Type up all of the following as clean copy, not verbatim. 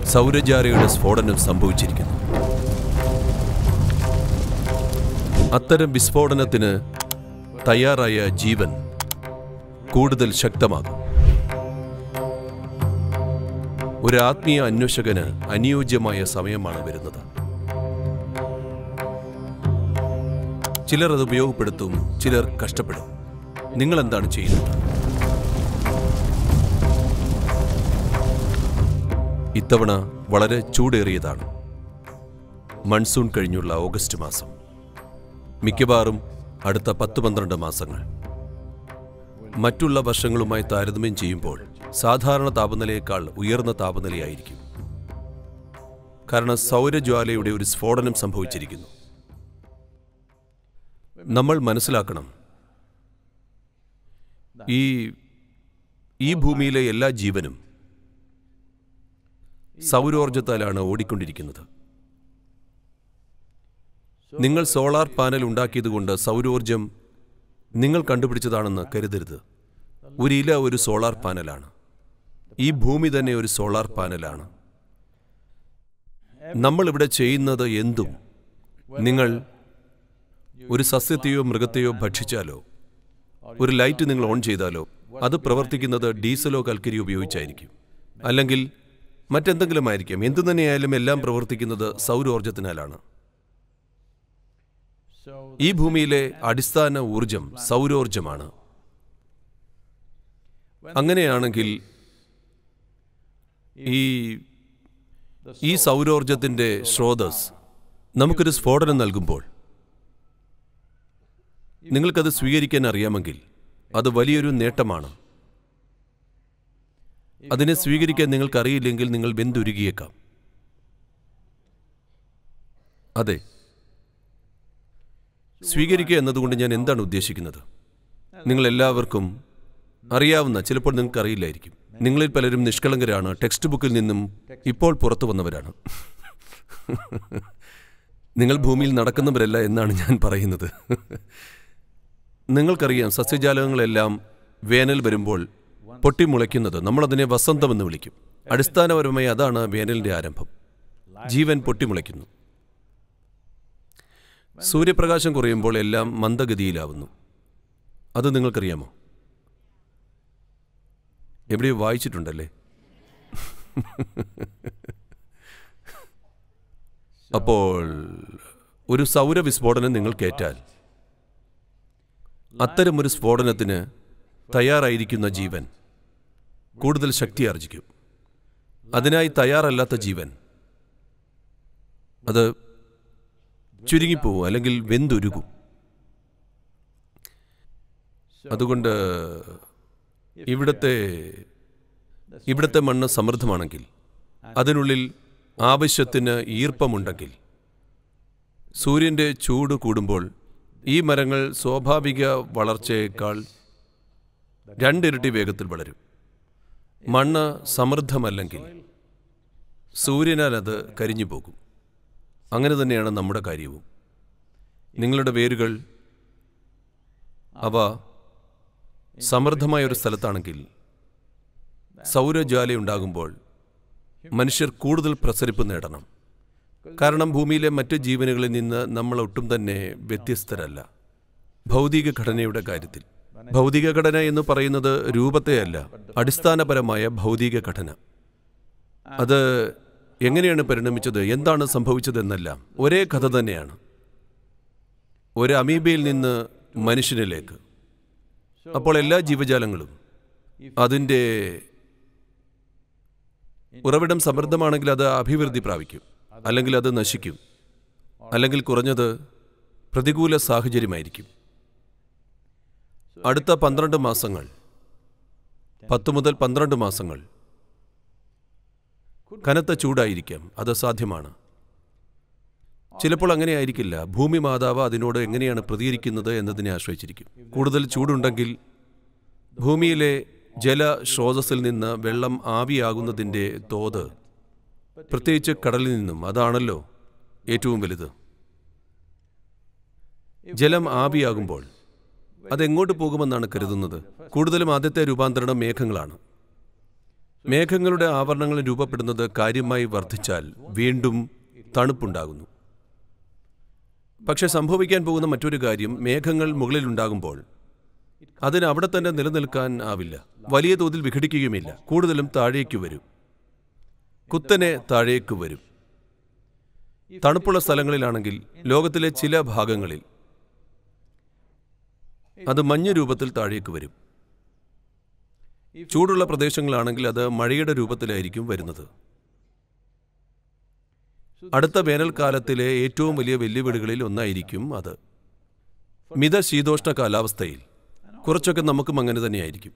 സൗരജാലയുടെ സ്ഫോടനം സംഭവിച്ചിരിക്കുന്നു. അത്തരം വിസ്ഫോടനത്തിന് തയ്യാറായ ജീവൻ കൂടുതൽ ശക്തമാകും. ഒരു ആത്മീയ അന്വേഷകന് അനുയോജ്യമായ സമയമാണ് വരുന്നത്. ചിലർ അത് ഉപയോഗപ്പെടുത്തും, ചിലർ കഷ്ടപ്പെടും. നിങ്ങൾ എന്താണ് ചെയ്യുന്നത്? ഇത്തവണ വളരെ ചൂടേറിയതാണ്. മൺസൂൺ കഴിഞ്ഞുള്ള ഓഗസ്റ്റ് മാസം, മിക്കവാറും അടുത്ത 10-12 മാസങ്ങൾ മറ്റുള്ള വർഷങ്ങളുമായി താരതമ്യം ചെയ്യുമ്പോൾ സാധാരണ താപനിലയേക്കാൾ ഉയർന്ന താപനിലയായിരിക്കും. കാരണം സൗരജ്വാലയുടെ ഒരു സ്ഫോടനം സംഭവിച്ചിരിക്കുന്നു. നമ്മൾ മനസ്സിലാക്കണം, ഈ ഭൂമിയിലെ എല്ലാ ജീവനും സൗരോർജത്താലാണ് ഓടിക്കൊണ്ടിരിക്കുന്നത്. നിങ്ങൾ സോളാർ പാനൽ ഉണ്ടാക്കിയതുകൊണ്ട് സൗരോർജം നിങ്ങൾ കണ്ടുപിടിച്ചതാണെന്ന് കരുതരുത്. ഒരു ഇല ഒരു സോളാർ പാനലാണ്. ഈ ഭൂമി തന്നെ ഒരു സോളാർ പാനലാണ്. നമ്മളിവിടെ ചെയ്യുന്നത് എന്തും, നിങ്ങൾ ഒരു സസ്യത്തെയോ മൃഗത്തെയോ ഭക്ഷിച്ചാലോ ഒരു ലൈറ്റ് നിങ്ങൾ ഓൺ ചെയ്താലോ അത് പ്രവർത്തിക്കുന്നത് ഡീസലോ കൽക്കരിയോ ഉപയോഗിച്ചായിരിക്കും, അല്ലെങ്കിൽ മറ്റെന്തെങ്കിലും ആയിരിക്കും. എന്തു തന്നെയായാലും എല്ലാം പ്രവർത്തിക്കുന്നത് സൗരോർജത്തിനാലാണ്. ഈ ഭൂമിയിലെ അടിസ്ഥാന ഊർജം സൗരോർജമാണ്. അങ്ങനെയാണെങ്കിൽ ഈ സൗരോർജത്തിന്റെ സ്രോതസ് നമുക്കൊരു സ്ഫോടനം നൽകുമ്പോൾ നിങ്ങൾക്കത് സ്വീകരിക്കാൻ അറിയാമെങ്കിൽ അത് വലിയൊരു നേട്ടമാണ്. അതിനെ സ്വീകരിക്കാൻ നിങ്ങൾക്കറിയില്ലെങ്കിൽ നിങ്ങൾ വെന്തുരുകിയേക്കാം. അതെ, സ്വീകരിക്കുക എന്നതുകൊണ്ട് ഞാൻ എന്താണ് ഉദ്ദേശിക്കുന്നത്? നിങ്ങളെല്ലാവർക്കും അറിയാവുന്ന, ചിലപ്പോൾ നിങ്ങൾക്ക് അറിയില്ലായിരിക്കും, നിങ്ങളിൽ പലരും നിഷ്കളങ്കരാണ്, ടെക്സ്റ്റ് ബുക്കിൽ നിന്നും ഇപ്പോൾ പുറത്തു വന്നവരാണ്. നിങ്ങൾ ഭൂമിയിൽ നടക്കുന്നവരല്ല എന്നാണ് ഞാൻ പറയുന്നത്. നിങ്ങൾക്കറിയാം, സസ്യജാലകങ്ങളെല്ലാം വേനൽ വരുമ്പോൾ പൊട്ടിമുളയ്ക്കുന്നത്, നമ്മളതിനെ വസന്തമെന്ന് വിളിക്കും. അടിസ്ഥാനപരമായി അതാണ് വേനലിൻ്റെ ആരംഭം. ജീവൻ പൊട്ടിമുളയ്ക്കുന്നു. സൂര്യപ്രകാശം കുറയുമ്പോൾ എല്ലാം മന്ദഗതിയിലാവുന്നു. അത് നിങ്ങൾക്കറിയാമോ? എവിടെയോ വായിച്ചിട്ടുണ്ടല്ലേ? അപ്പോൾ ഒരു സൗരവിസ്ഫോടനം നിങ്ങൾ കേട്ടാൽ അത്തരമൊരു സ്ഫോടനത്തിന് തയ്യാറായിരിക്കുന്ന ജീവൻ കൂടുതൽ ശക്തി ആർജിക്കും. അതിനായി തയ്യാറല്ലാത്ത ജീവൻ അത് ചുരുങ്ങിപ്പോവും, അല്ലെങ്കിൽ വെന്തുരുകും. അതുകൊണ്ട് ഇവിടുത്തെ മണ്ണ് സമൃദ്ധമാണെങ്കിൽ, അതിനുള്ളിൽ ആവശ്യത്തിന് ഈർപ്പമുണ്ടെങ്കിൽ, സൂര്യൻ്റെ ചൂട് കൂടുമ്പോൾ ഈ മരങ്ങൾ സ്വാഭാവിക വളർച്ചയേക്കാൾ 2 ഇരട്ടി വേഗത്തിൽ വളരും. മണ്ണ് സമൃദ്ധമല്ലെങ്കിൽ സൂര്യനാൽ അത് കരിഞ്ഞു പോകും. അങ്ങനെ തന്നെയാണ് നമ്മുടെ കാര്യവും. നിങ്ങളുടെ വേരുകൾ അവ സമൃദ്ധമായ ഒരു സ്ഥലത്താണെങ്കിൽ, സൗരജ്വാലയുണ്ടാകുമ്പോൾ മനുഷ്യർ കൂടുതൽ പ്രസരിപ്പ് നേടണം. കാരണം ഭൂമിയിലെ മറ്റ് ജീവനുകളിൽ നിന്ന് നമ്മൾ ഒട്ടും തന്നെ വ്യത്യസ്തരല്ല. ഭൗതിക ഘടനയുടെ കാര്യത്തിൽ, ഭൗതിക ഘടന എന്ന് പറയുന്നത് രൂപത്തെയല്ല, അടിസ്ഥാനപരമായ ഭൗതിക ഘടന. അത് എങ്ങനെയാണ് പരിണമിച്ചത്, എന്താണ് സംഭവിച്ചതെന്നെല്ലാം ഒരേ കഥ തന്നെയാണ്. ഒരു അമീബയിൽ നിന്ന് മനുഷ്യനിലേക്ക്. അപ്പോൾ എല്ലാ ജീവജാലങ്ങളും അതിൻ്റെ ഉറവിടം സമൃദ്ധമാണെങ്കിൽ അത് അഭിവൃദ്ധി പ്രാപിക്കും, അല്ലെങ്കിൽ അത് നശിക്കും, അല്ലെങ്കിൽ കുറഞ്ഞത് പ്രതികൂല സാഹചര്യമായിരിക്കും. അടുത്ത 12 മാസങ്ങൾ, 10 മുതൽ 12 മാസങ്ങൾ കനത്ത ചൂടായിരിക്കാം. അത് സാധ്യമാണ്. ചിലപ്പോൾ അങ്ങനെ ആയിരിക്കില്ല. ഭൂമി മാതാവ് അതിനോട് എങ്ങനെയാണ് പ്രതികരിക്കുന്നത് എന്നതിനെ ആശ്രയിച്ചിരിക്കും. കൂടുതൽ ചൂടുണ്ടെങ്കിൽ ഭൂമിയിലെ ജലസ്രോതസ്സിൽ നിന്ന് വെള്ളം ആവിയാകുന്നതിൻ്റെ തോത്, പ്രത്യേകിച്ച് കടലിൽ നിന്നും, അതാണല്ലോ ഏറ്റവും വലുത്. ജലം ആവിയാകുമ്പോൾ അതെങ്ങോട്ട് പോകുമെന്നാണ് കരുതുന്നത്? കൂടുതലും ആദ്യത്തെ രൂപാന്തരണം മേഘങ്ങളാണ്. മേഘങ്ങളുടെ ആവരണങ്ങൾ രൂപപ്പെടുന്നത് കാര്യമായി വർദ്ധിച്ചാൽ വീണ്ടും തണുപ്പുണ്ടാകുന്നു. പക്ഷെ സംഭവിക്കാൻ പോകുന്ന മറ്റൊരു കാര്യം, മേഘങ്ങൾ മുകളിലുണ്ടാകുമ്പോൾ അതിന് അവിടെ തന്നെ നിലനിൽക്കാൻ ആവില്ല. വലിയ തോതിൽ വിഘടിക്കുകയുമില്ല. കൂടുതലും താഴേക്ക് വരും, കുത്തനെ താഴേക്ക് വരും. തണുപ്പുള്ള സ്ഥലങ്ങളിലാണെങ്കിൽ, ലോകത്തിലെ ചില ഭാഗങ്ങളിൽ അത് മഞ്ഞ് രൂപത്തിൽ താഴേക്ക് വരും. ചൂടുള്ള പ്രദേശങ്ങളാണെങ്കിൽ അത് മഴയുടെ രൂപത്തിലായിരിക്കും വരുന്നത്. അടുത്ത വേനൽക്കാലത്തിലെ ഏറ്റവും വലിയ വെല്ലുവിളികളിൽ ഒന്നായിരിക്കും അത്. മിതശീതോഷ്ണ കാലാവസ്ഥയിൽ കുറച്ചൊക്കെ നമുക്കും അങ്ങനെ തന്നെയായിരിക്കും.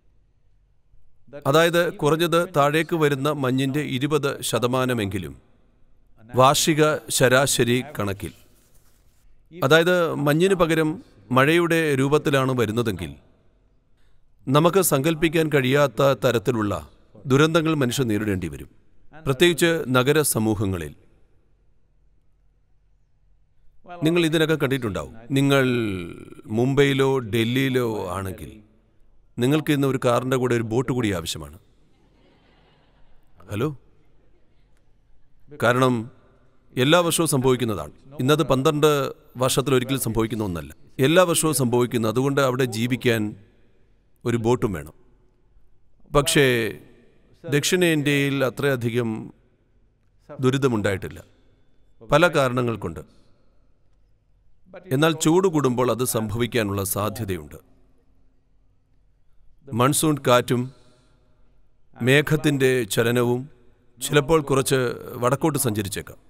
അതായത് കുറഞ്ഞത് താഴേക്ക് വരുന്ന മഞ്ഞിന്റെ 20% വാർഷിക ശരാശരി കണക്കിൽ. അതായത് മഞ്ഞിന് പകരം മഴയുടെ രൂപത്തിലാണ് വരുന്നതെങ്കിൽ നമുക്ക് സങ്കല്പിക്കാൻ കഴിയാത്ത തരത്തിലുള്ള ദുരന്തങ്ങൾ മനുഷ്യർ നേരിടേണ്ടി വരും. പ്രത്യേകിച്ച് നഗര സമൂഹങ്ങളിൽ. നിങ്ങൾ ഇതിനൊക്കെ കണ്ടിട്ടുണ്ടാവും. നിങ്ങൾ മുംബൈയിലോ ഡൽഹിയിലോ ആണെങ്കിൽ നിങ്ങൾക്ക് ഇന്ന് ഒരു കാറിൻ്റെ കൂടെ ഒരു ബോട്ട് കൂടി ആവശ്യമാണ്. ഹലോ, കാരണം എല്ലാ വർഷവും സംഭവിക്കുന്നതാണ്. ഇന്നത് 12 വർഷത്തിലൊരിക്കലും സംഭവിക്കുന്ന ഒന്നല്ല. എല്ലാ വർഷവും സംഭവിക്കുന്നു. അതുകൊണ്ട് അവിടെ ജീവിക്കാൻ ഒരു ബോട്ടും വേണം. പക്ഷേ ദക്ഷിണേന്ത്യയിൽ അത്രയധികം ദുരിതമുണ്ടായിട്ടില്ല, പല കാരണങ്ങൾ കൊണ്ട്. എന്നാൽ ചൂട് കൂടുമ്പോൾ അത് സംഭവിക്കാനുള്ള സാധ്യതയുണ്ട്. മൺസൂൺ കാറ്റും മേഘത്തിൻ്റെ ചലനവും ചിലപ്പോൾ കുറച്ച് വടക്കോട്ട് സഞ്ചരിച്ചേക്കാം.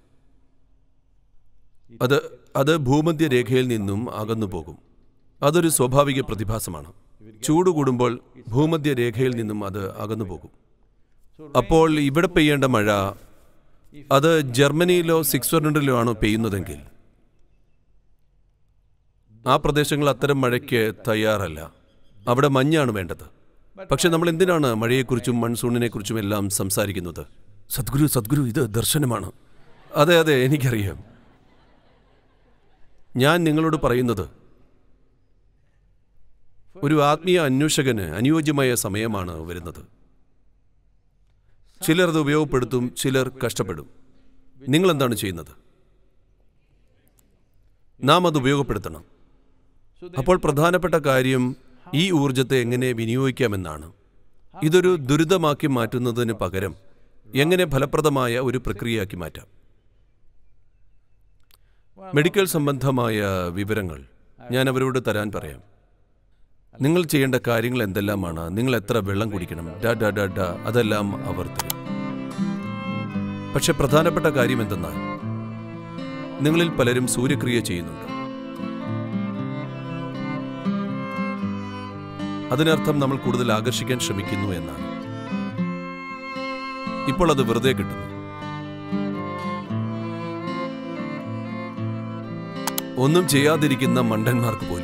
അത് ഭൂമധ്യരേഖയിൽ നിന്നും അകന്നു പോകും. അതൊരു സ്വാഭാവിക പ്രതിഭാസമാണ്. ചൂട് കൂടുമ്പോൾ ഭൂമധ്യരേഖയിൽ നിന്നും അത് അകന്നു പോകും. അപ്പോൾ ഇവിടെ പെയ്യേണ്ട മഴ അത് ജർമ്മനിയിലോ സ്വിറ്റ്സർലൻഡിലോ ആണോ പെയ്യുന്നതെങ്കിൽ ആ പ്രദേശങ്ങൾ അത്തരം മഴയ്ക്ക് തയ്യാറല്ല. അവിടെ മഞ്ഞാണ് വേണ്ടത്. പക്ഷെ നമ്മൾ എന്തിനാണ് മഴയെക്കുറിച്ചും മൺസൂണിനെക്കുറിച്ചും എല്ലാം സംസാരിക്കുന്നത്? സദ്ഗുരു, ഇത് ദർശനമാണ്. അതെ, എനിക്കറിയാം. ഞാൻ നിങ്ങളോട് പറയുന്നത് ഒരു ആത്മീയ അന്വേഷകന് അനുയോജ്യമായ സമയമാണ് വരുന്നത്. ചിലർ അത് ഉപയോഗപ്പെടുത്തും, ചിലർ കഷ്ടപ്പെടും. നിങ്ങൾ എന്താണ് ചെയ്യുന്നത്? നാം അത് ഉപയോഗപ്പെടുത്തണം. അപ്പോൾ പ്രധാനപ്പെട്ട കാര്യം ഈ ഊർജത്തെ എങ്ങനെ വിനിയോഗിക്കാമെന്നാണ്. ഇതൊരു ദുരിതമാക്കി മാറ്റുന്നതിന് പകരം എങ്ങനെ ഫലപ്രദമായ ഒരു പ്രക്രിയയാക്കി മാറ്റാം. മെഡിക്കൽ സംബന്ധമായ വിവരങ്ങൾ ഞാൻ അവരോട് തരാൻ പറയാം. നിങ്ങൾ ചെയ്യേണ്ട കാര്യങ്ങൾ എന്തെല്ലാമാണ്, നിങ്ങൾ എത്ര വെള്ളം കുടിക്കണം, അതെല്ലാം അവർ തരും. പക്ഷെ പ്രധാനപ്പെട്ട കാര്യം എന്തെന്നാൽ നിങ്ങളിൽ പലരും സൂര്യക്രിയ ചെയ്യുന്നുണ്ട്. അതിനർത്ഥം നമ്മൾ കൂടുതൽ ആകർഷിക്കാൻ ശ്രമിക്കുന്നു എന്നാണ്. ഇപ്പോൾ അത് വെറുതെ കിട്ടുന്നു. ഒന്നും ചെയ്യാതിരിക്കുന്ന മണ്ടന്മാർക്ക് പോലും.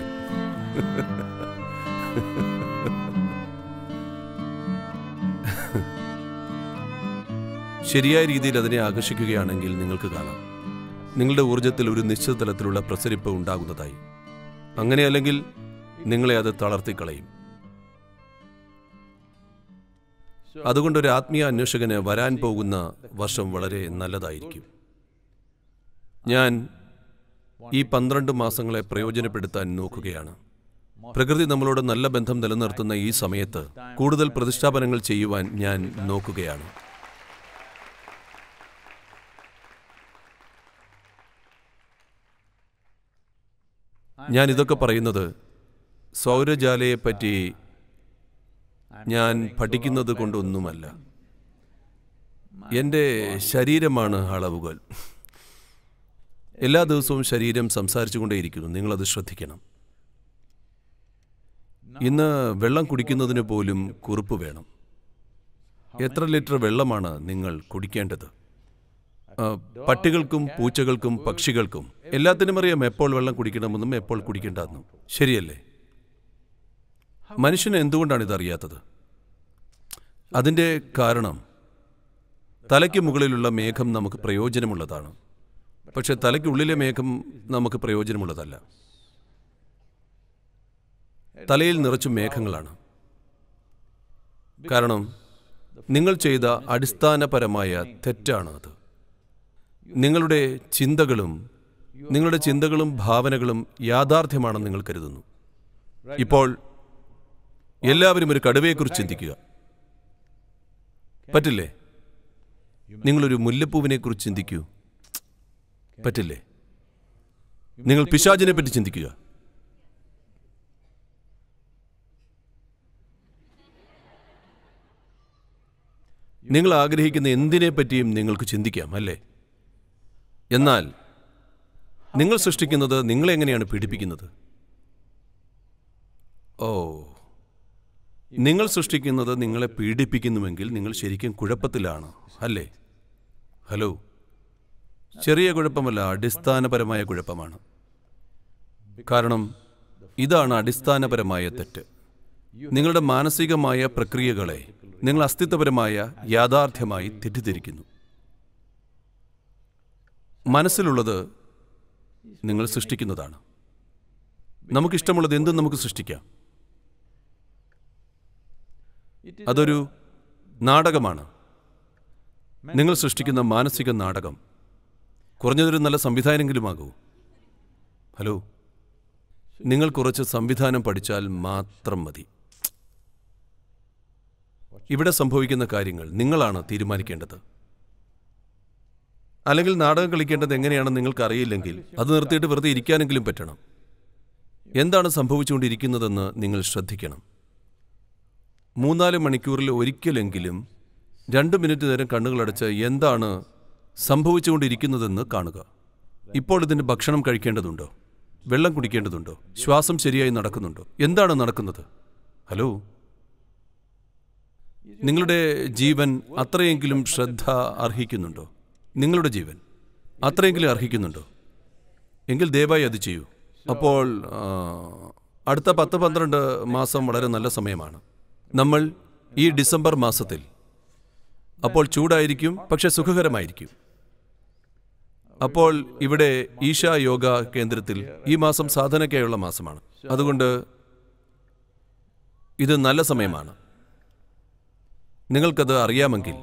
ശരിയായ രീതിയിൽ അതിനെ ആകർഷിക്കുകയാണെങ്കിൽ നിങ്ങൾക്ക് കാണാം നിങ്ങളുടെ ഊർജത്തിൽ ഒരു നിശ്ചിത തലത്തിലുള്ള പ്രസരിപ്പ് ഉണ്ടാകുന്നതായി. അങ്ങനെയല്ലെങ്കിൽ നിങ്ങളെ അത് തളർത്തിക്കളയും. അതുകൊണ്ടൊരു ആത്മീയ അന്വേഷകന് വരാൻ പോകുന്ന വർഷം വളരെ നല്ലതായിരിക്കും. ഞാൻ ഈ 12 മാസങ്ങളെ പ്രയോജനപ്പെടുത്താൻ നോക്കുകയാണ്. പ്രകൃതി നമ്മളോട് നല്ല ബന്ധം നിലനിർത്തുന്ന ഈ സമയത്ത് കൂടുതൽ പ്രതിഷ്ഠാപനങ്ങൾ ചെയ്യുവാൻ ഞാൻ നോക്കുകയാണ്. ഞാൻ ഇതൊക്കെ പറയുന്നത് സൗരജാലയെപ്പറ്റി ഞാൻ പഠിക്കുന്നത് കൊണ്ടൊന്നുമല്ല. എൻ്റെ ശരീരമാണ് അളവുകൾ. എല്ലാ ദിവസവും ശരീരം സംസാരിച്ചുകൊണ്ടേയിരിക്കുന്നു. നിങ്ങളത് ശ്രദ്ധിക്കണം. ഇന്ന് വെള്ളം കുടിക്കുന്നതിന് പോലും കുറിപ്പ് വേണം. എത്ര ലിറ്റർ വെള്ളമാണ് നിങ്ങൾ കുടിക്കേണ്ടത്? പട്ടികൾക്കും പൂച്ചകൾക്കും പക്ഷികൾക്കും എല്ലാത്തിനും അറിയാം എപ്പോൾ വെള്ളം കുടിക്കണമെന്നും എപ്പോൾ കുടിക്കേണ്ടെന്നും. ശരിയല്ലേ? മനുഷ്യന് എന്തുകൊണ്ടാണ് ഇതറിയാത്തത്? അതിൻ്റെ കാരണം തലയ്ക്ക് മുകളിലുള്ള മേഘം നമുക്ക് പ്രയോജനമുള്ളതാണ്. പക്ഷെ തലയ്ക്കുള്ളിലെ മേഘം നമുക്ക് പ്രയോജനമുള്ളതല്ല. തലയിൽ നിറച്ചും മേഘങ്ങളാണ്. കാരണം നിങ്ങൾ ചെയ്ത അടിസ്ഥാനപരമായ തെറ്റാണ് അത്. നിങ്ങളുടെ ചിന്തകളും ഭാവനകളും യാഥാർത്ഥ്യമാണെന്ന് നിങ്ങൾ കരുതുന്നു. ഇപ്പോൾ എല്ലാവരും ഒരു കടുവയെക്കുറിച്ച് ചിന്തിക്കുക. പറ്റില്ലേ? നിങ്ങളൊരു മുല്ലപ്പൂവിനെക്കുറിച്ച് ചിന്തിക്കൂ. പറ്റില്ലേ? നിങ്ങൾ പിശാചിനെ പറ്റി ചിന്തിക്കുക. നിങ്ങൾ ആഗ്രഹിക്കുന്ന എന്തിനെ പറ്റിയും നിങ്ങൾക്ക് ചിന്തിക്കാം, അല്ലേ? എന്നാൽ നിങ്ങൾ സൃഷ്ടിക്കുന്നത് നിങ്ങളെ എങ്ങനെയാണ് പീഡിപ്പിക്കുന്നത്? നിങ്ങൾ സൃഷ്ടിക്കുന്നത് നിങ്ങളെ പീഡിപ്പിക്കുന്നുവെങ്കിൽ നിങ്ങൾ ശരിക്കും കുഴപ്പത്തിലാണ്, അല്ലേ? ഹലോ, ചെറിയ കുഴപ്പമല്ല, അടിസ്ഥാനപരമായ കുഴപ്പമാണ്. കാരണം ഇതാണ് അടിസ്ഥാനപരമായ തെറ്റ്. നിങ്ങളുടെ മാനസികമായ പ്രക്രിയകളെ നിങ്ങൾ അസ്തിത്വപരമായ യാഥാർത്ഥ്യമായി തെറ്റിദ്ധരിക്കുന്നു. മനസ്സിലുള്ളത് നിങ്ങൾ സൃഷ്ടിക്കുന്നതാണ്. നമുക്കിഷ്ടമുള്ളത് എന്തും നമുക്ക് സൃഷ്ടിക്കാം. അതൊരു നാടകമാണ്. നിങ്ങൾ സൃഷ്ടിക്കുന്ന മാനസിക നാടകം. കുറഞ്ഞതൊരു നല്ല സംവിധായകനെങ്കിലുമാകൂ. ഹലോ, നിങ്ങൾ കുറച്ച് സംവിധാനം പഠിച്ചാൽ മാത്രം മതി. ഇവിടെ സംഭവിക്കുന്ന കാര്യങ്ങൾ നിങ്ങളാണ് തീരുമാനിക്കേണ്ടത്. അല്ലെങ്കിൽ നാടകം കളിക്കേണ്ടത് എങ്ങനെയാണെന്ന് നിങ്ങൾക്ക് അറിയില്ലെങ്കിൽ അത് നിർത്തിയിട്ട് വെറുതെ ഇരിക്കാനെങ്കിലും പറ്റണം. എന്താണ് സംഭവിച്ചുകൊണ്ടിരിക്കുന്നതെന്ന് നിങ്ങൾ ശ്രദ്ധിക്കണം. 3-4 മണിക്കൂറിൽ ഒരിക്കലെങ്കിലും 2 മിനിറ്റ് നേരം കണ്ണുകളടച്ച് എന്താണ് സംഭവിച്ചുകൊണ്ടിരിക്കുന്നതെന്ന് കാണുക. ഇപ്പോൾ ഇതിന് ഭക്ഷണം കഴിക്കേണ്ടതുണ്ടോ? വെള്ളം കുടിക്കേണ്ടതുണ്ടോ? ശ്വാസം ശരിയായി നടക്കുന്നുണ്ടോ? എന്താണ് നടക്കുന്നത്? ഹലോ, നിങ്ങളുടെ ജീവൻ അത്രയെങ്കിലും ശ്രദ്ധ അർഹിക്കുന്നുണ്ടോ? നിങ്ങളുടെ ജീവൻ അത്രയെങ്കിലും അർഹിക്കുന്നുണ്ടോ? എങ്കിൽ ദയവായി അത് ചെയ്യൂ. അപ്പോൾ അടുത്ത 10-12 മാസം വളരെ നല്ല സമയമാണ്. നമ്മൾ ഈ ഡിസംബർ മാസത്തിൽ, അപ്പോൾ ചൂടായിരിക്കും, പക്ഷെ സുഖകരമായിരിക്കും. അപ്പോൾ ഇവിടെ ഈശ യോഗ കേന്ദ്രത്തിൽ ഈ മാസം സാധനയ്ക്കായുള്ള മാസമാണ്. അതുകൊണ്ട് ഇത് നല്ല സമയമാണ്. നിങ്ങൾക്കത് അറിയാമെങ്കിൽ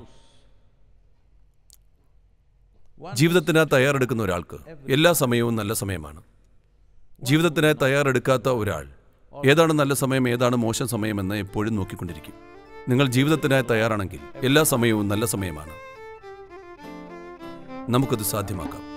ജീവിതത്തിനായി തയ്യാറെടുക്കുന്ന ഒരാൾക്ക് എല്ലാ സമയവും നല്ല സമയമാണ്. ജീവിതത്തിനായി തയ്യാറെടുക്കാത്ത ഒരാൾ ഏതാണ് നല്ല സമയം, ഏതാണ് മോശം സമയമെന്ന് എപ്പോഴും നോക്കിക്കൊണ്ടിരിക്കും. നിങ്ങൾ ജീവിതത്തിനായി തയ്യാറാണെങ്കിൽ എല്ലാ സമയവും നല്ല സമയമാണ്. നമുക്കത് സാധ്യമാക്കാം.